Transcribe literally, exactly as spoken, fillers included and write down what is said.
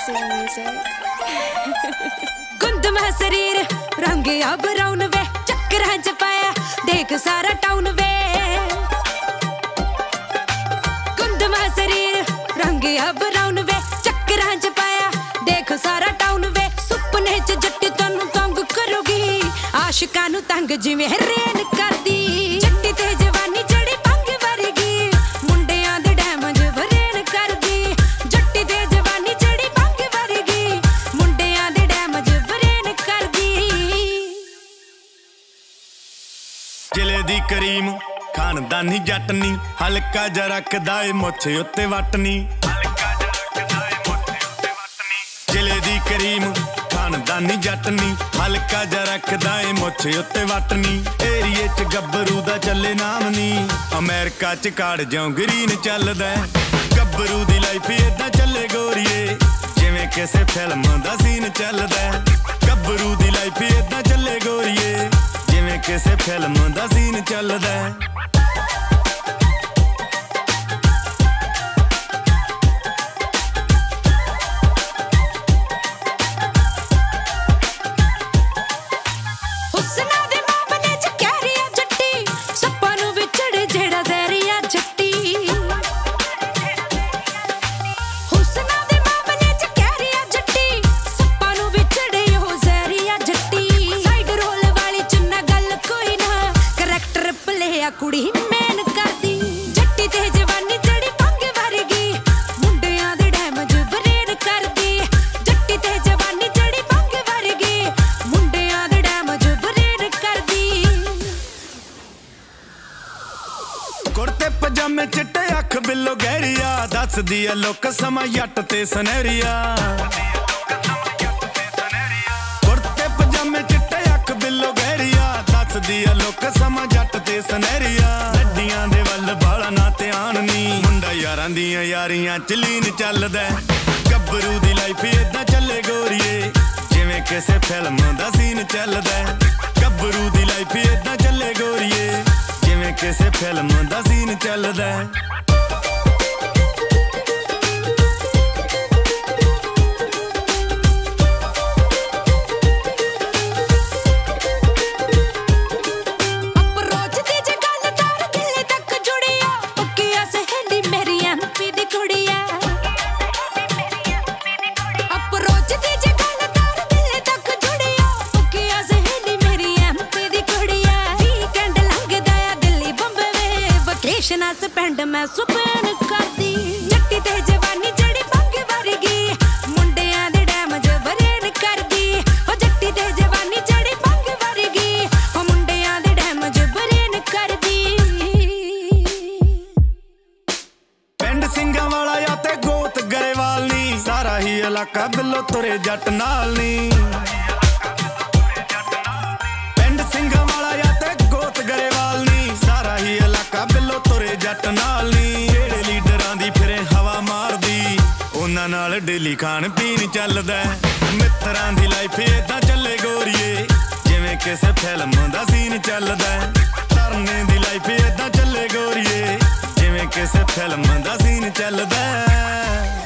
गुंद में शरीर रंग अब राउन वे चक्कर च पाया देख सारा टाउन वे। गुंद में शरीर रंग अब राउन वे चक्कर च पाया देख सारा टाउन वे। सुपने च जट्टी तनु तंग करोगी आशिकां नू तंग जिवें रेन कर दी। जट्टी ते जवानी जड़ी पंग वरगी मुंडियां दे डैमज वरेन कर दी। जट्टी ते जवानी जड़ी पंग वरगी मुंडियां दे डैमज वरेन कर दी। जिले दी करीम खानदानी जटनी हल्का जा रखदा ए मुछ उत्ते वटनी। जिले दी करीम खानदानी जटनी हल्का जा रखदा ए मुछ उत्ते वटनी। एरिए च गब्बरू दा चले नाम नी अमेरिका च काड़ ज्यों ग्रीन चलदा। गब्बरू दी लाइफ इदां चले गोरीए जिवें किसे फिल्म दा सीन चलदा। गब्बरू दी लाइफ इदां चले गोरीए जिवें किसे फिल्म दा सीन चलदा। कुड़ी मैन कर दी जट्टी ते जवानी जड़ी पंग वरगी मुंडियां दे डैमज वरेन कर दी। जट्टी ते जवानी जड़ी पंग वरगी मुंडियां दे डैमज वरेन कर दी। कुर्ते पजामे चिट्टे अख बिल्लो गहरिया दस दिया लोक समा जट ते सनहरिया। कुर्ते पजामे चिट्टे अख बिल्लो गहरिया दस दिया लोक समा जट ते सनहरिया। नड्डियां दे वल बाला ना ध्यान नी मुंडा यारां दियां यारियां च लीन चलदा। गब्बरू दी लाइफ इदां चले गोरीए जिवें किसे फिल्म दा सीन चलदा। गब्बरू दी लाइफ इदां चले गोरीए जिवें किसे फिल्म दा सीन चलदा। पिंड मैं सुपन कर दी जट्टी ते जवानी जड़ी पंग वरगी मुंडियां दे डैमज वरेन कर दी। ओ जट्टी ते जवानी जड़ी पंग वरगी ओ मुंडियां दे डैमज वरेन कर दी। पिंड सिंगां वाला या ते गोत गरेवाल नी सारा ही इलाका बिल्लो तुरे जट नाल नी। पिंड सिंगां वाला या ते गोत गरेवाल नी सारा ही इलाका बिल्लो तुरे जट नाल नी। जेड़े लीडरां दी फिरे हवा मारदी उन्हां नाल डेली खान पीन चलदा। मित्रां दी लाइफ इदां चले गोरीए जिवें किसे फिल्म दा सीन चलदा। तरने दी लाइफ इदां चले गोरीए जिवें किसे फिल्म दा सीन चलदा।